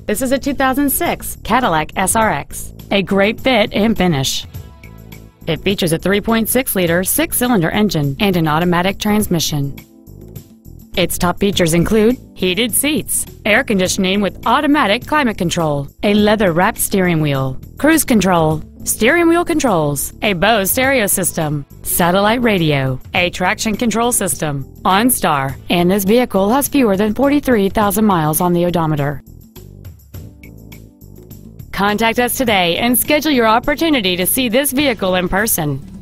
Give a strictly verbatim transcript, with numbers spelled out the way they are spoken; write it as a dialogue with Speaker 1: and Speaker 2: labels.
Speaker 1: This is a two thousand six Cadillac S R X, a great fit and finish. It features a three point six liter six-cylinder engine and an automatic transmission. Its top features include heated seats, air conditioning with automatic climate control, a leather-wrapped steering wheel, cruise control, steering wheel controls, a Bose stereo system, satellite radio, a traction control system, OnStar, and this vehicle has fewer than forty-three thousand miles on the odometer. Contact us today and schedule your opportunity to see this vehicle in person.